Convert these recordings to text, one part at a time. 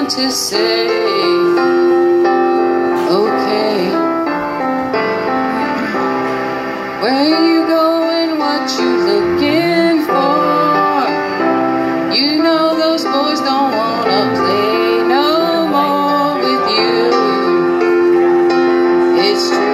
want to say, okay. Where you going, what you looking for? You know those boys don't wanna play no more with you. It's true.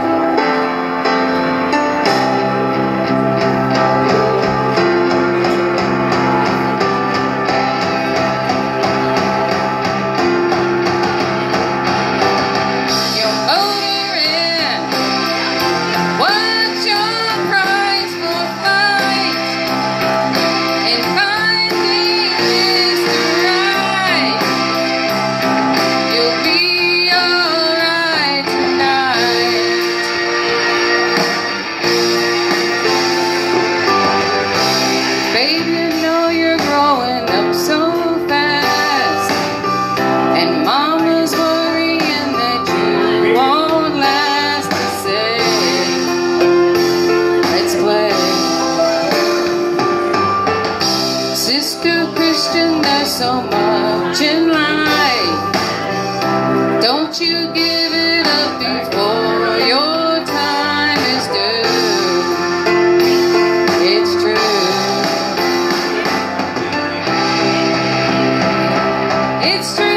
Baby, you know you're growing up so fast, and mama's worrying that you won't last to say, let's play. Sister Christian, there's so much in life. Don't you give it up before your time is due. It's true. It's true,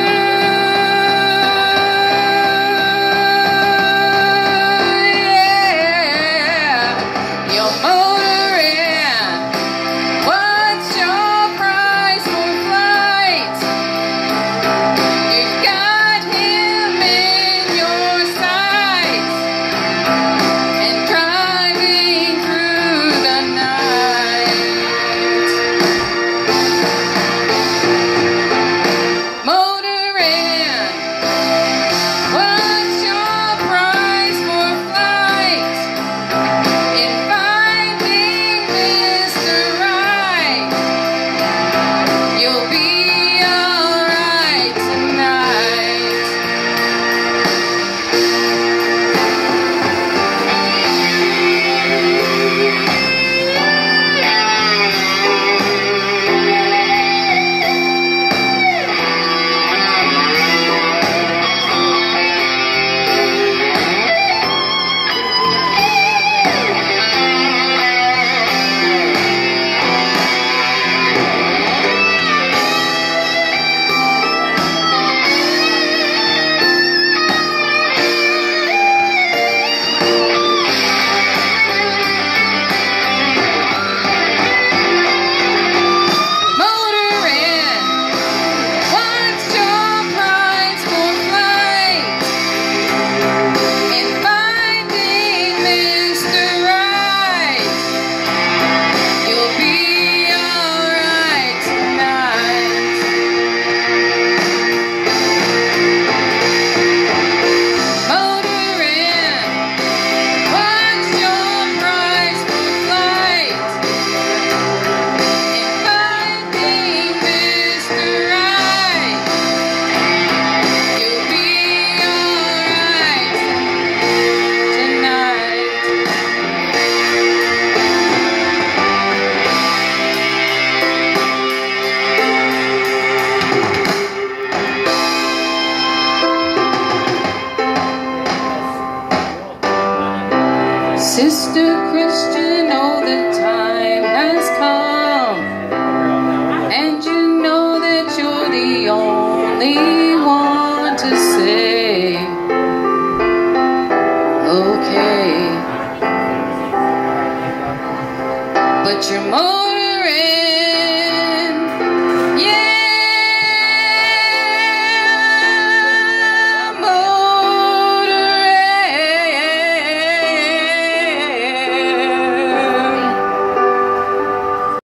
yeah. You're motoring. What's your price for flight? You've got him in your sights and driving through the night. What's your price for flight? In finding Mr. Right, you'll be alright tonight. Sister Christian, oh, the time has come, and you know that you're the only one to say, okay. But you're more